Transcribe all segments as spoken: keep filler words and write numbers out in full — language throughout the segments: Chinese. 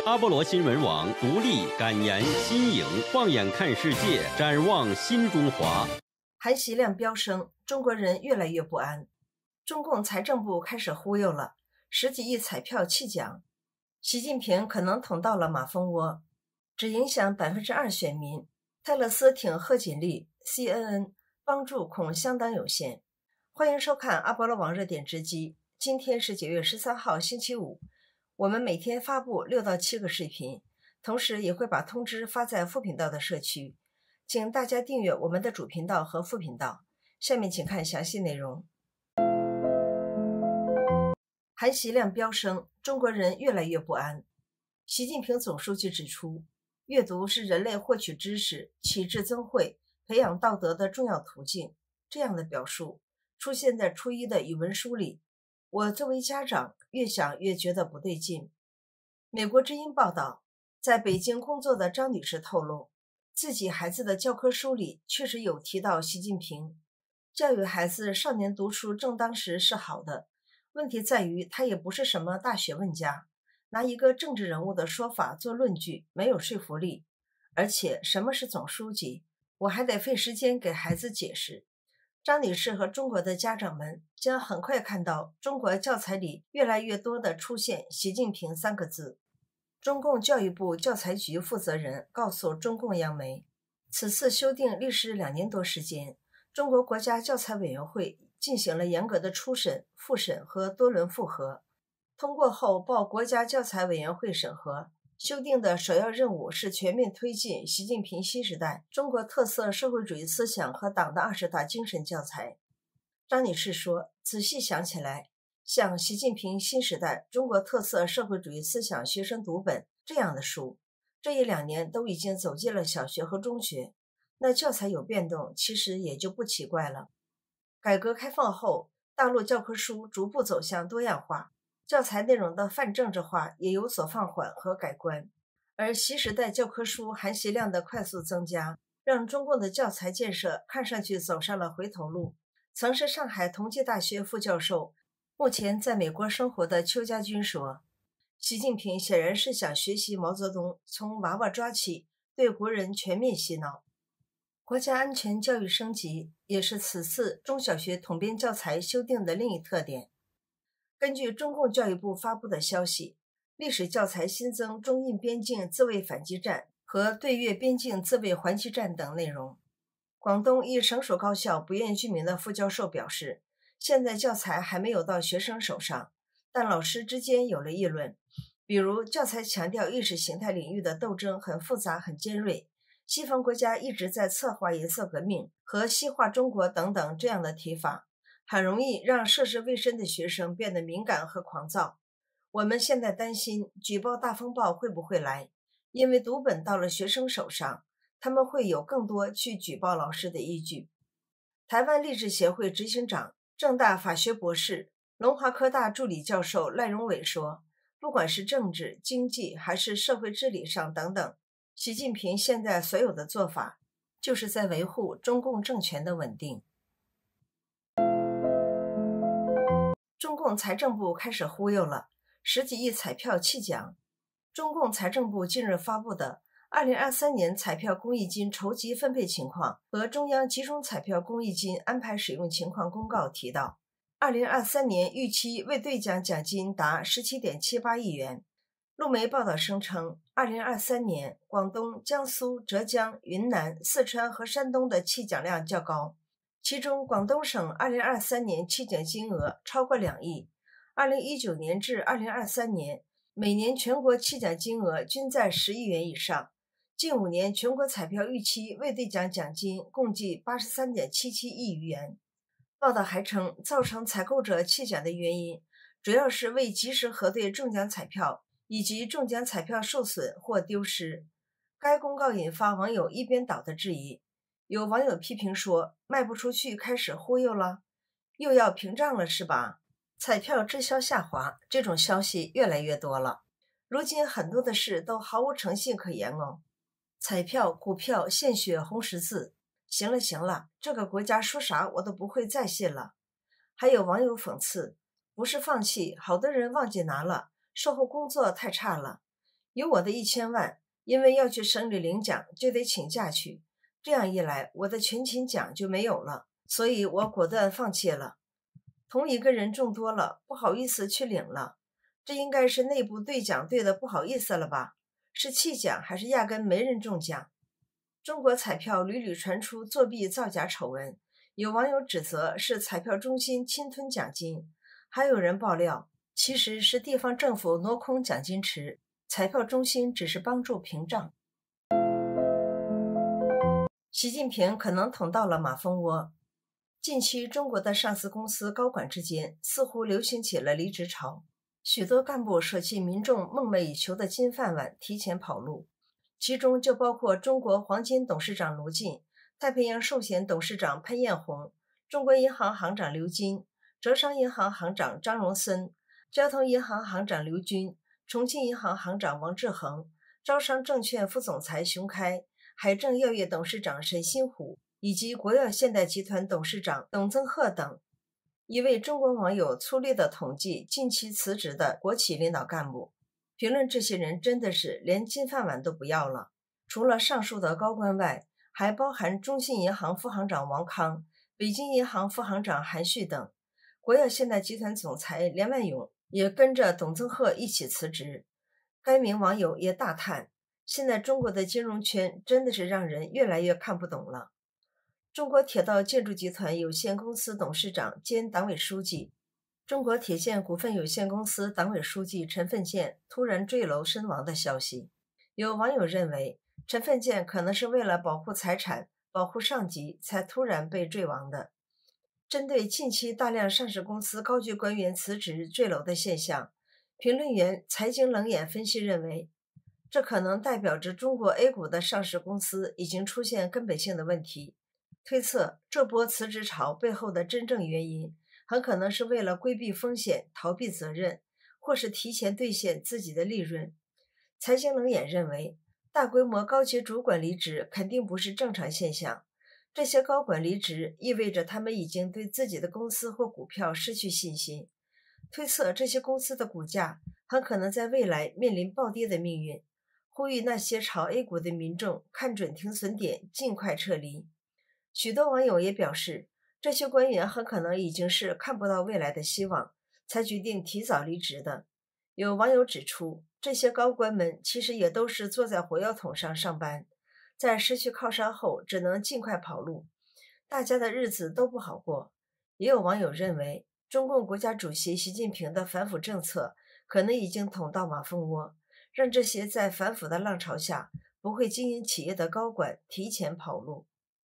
阿波罗新闻网独立、敢言、新颖，放眼看世界，展望新中华。 含息量飙升，中国人越来越不安。中共财政部开始忽悠了，十几亿彩票弃奖，习近平可能捅到了马蜂窝，只影响百分之二选民。泰勒斯挺贺锦丽 ，C N N 帮助恐相当有限。欢迎收看阿波罗网热点直击。今天是九月十三号，星期五。我们每天发布六到七个视频，同时也会把通知发在副频道的社区，请大家订阅我们的主频道和副频道。下面请看详细内容。含息量飙升，中国人越来越不安。习近平总书记指出，阅读是人类获取知识、启智增慧、培养道德的重要途径。这样的表述出现在初一的语文书里，我作为家长越想越觉得不对劲。美国之音报道，在北京工作的张女士透露，自己孩子的教科书里确实有提到习近平。教育孩子少年读书正当时是好的，问题在于他也不是什么大学问家，拿一个政治人物的说法做论据没有说服力。而且什么是总书记，我还得费时间给孩子解释。张女士和中国的家长们将很快看到中国教材里越来越多的出现习近平三个字。中共教育部教材局负责人告诉中共央媒，此次修订历时两年多时间，中国国家教材委员会进行了严格的初审、复审和多轮复核，通过后报国家教材委员会审核。修订的首要任务是全面推进习近平新时代中国特色社会主义思想和党的二十大精神教材。张女士说，仔细想起来，像习近平新时代中国特色社会主义思想学生读本这样的书，这一两年都已经走进了小学和中学，那教材有变动其实也就不奇怪了。改革开放后，大陆教科书逐步走向多样化，教材内容的泛政治化也有所放缓和改观，而习时代教科书含息量的快速增加，让中共的教材建设看上去走上了回头路。曾是上海同济大学副教授，目前在美国生活的邱家军说，习近平显然是想学习毛泽东从娃娃抓起，对国人全面洗脑。国家安全教育升级也是此次中小学统编教材修订的另一特点。根据中共教育部发布的消息，历史教材新增中印边境自卫反击战和对越边境自卫还击战等内容。广东一省属高校不愿居民的副教授表示，现在教材还没有到学生手上，但老师之间有了议论，比如教材强调意识形态领域的斗争很复杂很尖锐，西方国家一直在策划颜色革命和西化中国等等这样的提法，很容易让涉世未深的学生变得敏感和狂躁。我们现在担心举报大风暴会不会来，因为读本到了学生手上，他们会有更多去举报老师的依据。台湾励志协会执行长、政大法学博士、龙华科大助理教授赖荣伟说，不管是政治、经济还是社会治理上等等，习近平现在所有的做法就是在维护中共政权的稳定。中共财政部开始忽悠了，十几亿彩票弃奖。中共财政部近日发布的二零二三年彩票公益金筹集分配情况和中央集中彩票公益金安排使用情况公告提到，二零二三年预期未兑奖奖金达 十七点七八亿元。路媒报道声称，二零二三年广东、江苏、浙江、云南、四川和山东的弃奖量较高，其中广东省二零二三年弃奖金额超过两亿，二零一九年至二零二三年每年全国弃奖金额均在十亿元以上，近五年全国彩票预期未兑奖奖金共计 八十三点七七亿余元。报道还称，造成采购者弃奖的原因主要是未及时核对中奖彩票以及中奖彩票受损或丢失。该公告引发网友一边倒的质疑，有网友批评说，卖不出去开始忽悠了，又要屏障了是吧？彩票滞销下滑，这种消息越来越多了。如今很多的事都毫无诚信可言哦。彩票、股票、献血、红十字，行了行了，这个国家说啥我都不会再信了。还有网友讽刺，不是放弃，好多人忘记拿了，售后工作太差了。 有我的一千万，因为要去省里领奖，就得请假去。这样一来，我的全勤奖就没有了，所以我果断放弃了。同一个人中多了，不好意思去领了。这应该是内部兑奖兑的不好意思了吧？是弃奖还是压根没人中奖？中国彩票屡屡传出作弊造假丑闻，有网友指责是彩票中心侵吞奖金，还有人爆料其实是地方政府挪空奖金池，彩票中心只是帮助屏障。习近平可能捅到了马蜂窝。近期中国的上市公司高管之间似乎流行起了离职潮，许多干部舍弃民众梦寐以求的金饭碗，提前跑路，其中就包括中国黄金董事长卢进、太平洋寿险董事长潘艳红、中国银行行长刘金、浙商银行行长张荣森、交通银行行长刘军、重庆银行行长王志恒、招商证券副总裁熊开、海正药业董事长沈新虎以及国药现代集团董事长董增鹤等。一位中国网友粗略地统计近期辞职的国企领导干部，评论这些人真的是连金饭碗都不要了。除了上述的高官外，还包含中信银行副行长王康、北京银行副行长韩旭等。国药现代集团总裁连万永也跟着董增鹤一起辞职。该名网友也大叹，现在中国的金融圈真的是让人越来越看不懂了。中国铁道建筑集团有限公司董事长兼党委书记、中国铁建股份有限公司党委书记陈奋建突然坠楼身亡的消息，有网友认为陈奋建可能是为了保护财产、保护上级才突然被坠亡的。针对近期大量上市公司高级官员辞职坠楼的现象，评论员财经冷眼分析认为，这可能代表着中国 A 股的上市公司已经出现根本性的问题，推测这波辞职潮背后的真正原因很可能是为了规避风险、逃避责任，或是提前兑现自己的利润。财经冷眼认为，大规模高级主管离职肯定不是正常现象，这些高管离职意味着他们已经对自己的公司或股票失去信心，推测这些公司的股价很可能在未来面临暴跌的命运，呼吁那些炒 A 股的民众看准停损点，尽快撤离。许多网友也表示，这些官员很可能已经是看不到未来的希望，才决定提早离职的。有网友指出，这些高官们其实也都是坐在火药桶上上班，在失去靠山后只能尽快跑路，大家的日子都不好过。也有网友认为，中共国家主席习近平的反腐政策可能已经捅到马蜂窝，让这些在反腐的浪潮下不会经营企业的高管提前跑路。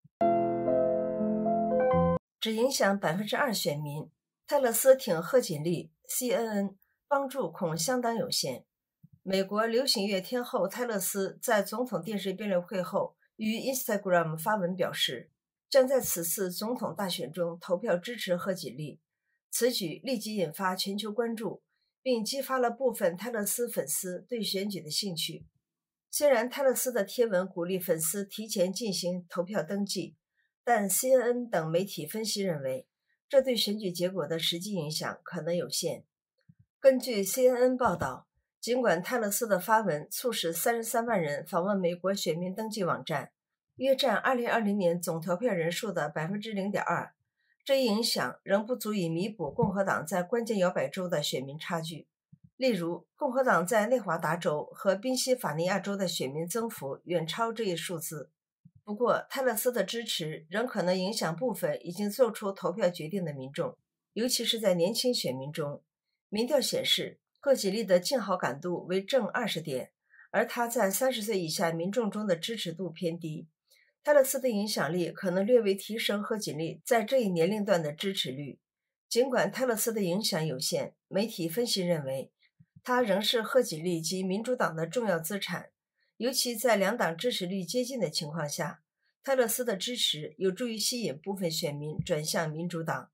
只影响 百分之二 选民，泰勒斯挺贺锦丽 C N N 帮助恐相当有限。美国流行乐天后泰勒斯在总统电视辩论会后于 Instagram 发文表示，将在此次总统大选中投票支持贺锦丽。此举立即引发全球关注，并激发了部分泰勒斯粉丝对选举的兴趣。虽然泰勒斯的贴文鼓励粉丝提前进行投票登记，但 C N N 等媒体分析认为，这对选举结果的实际影响可能有限。根据 C N N 报道，尽管泰勒斯的发文促使三十三万人访问美国选民登记网站，约占二零二零年总投票人数的 百分之零点二， 这一影响仍不足以弥补共和党在关键摇摆州的选民差距。例如，共和党在内华达州和宾夕法尼亚州的选民增幅远超这一数字。不过，泰勒斯的支持仍可能影响部分已经做出投票决定的民众，尤其是在年轻选民中。民调显示，贺锦丽的净好感度为正二十点，而她在三十岁以下民众中的支持度偏低。泰勒斯的影响力可能略微提升贺锦丽在这一年龄段的支持率。尽管泰勒斯的影响有限，媒体分析认为，他仍是贺锦丽及民主党的重要资产，尤其在两党支持率接近的情况下，泰勒斯的支持有助于吸引部分选民转向民主党。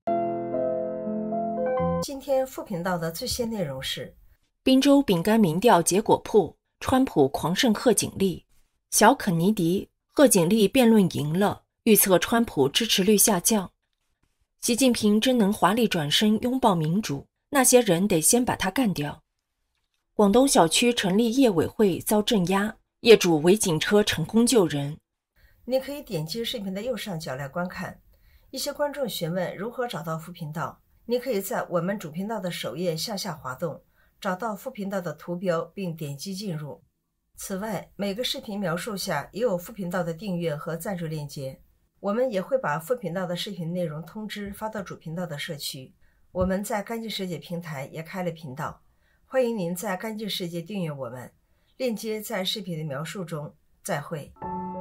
今天副频道的最新内容是： 宾州饼干民调结果曝，川普狂胜贺锦丽，小肯尼迪、贺锦丽辩论赢了，预测川普支持率下降。习近平真能华丽转身拥抱民主，那些人得先把他干掉。 广东小区成立业委会遭镇压，业主围警车成功救人。 你可以点击视频的右上角来观看。一些观众询问如何找到副频道，你可以在我们主频道的首页向下滑动，找到副频道的图标并点击进入。此外，每个视频描述下也有副频道的订阅和赞助链接。我们也会把副频道的视频内容通知发到主频道的社区。我们在干净世界平台也开了频道，欢迎您在干净世界订阅我们，链接在视频的描述中。再会。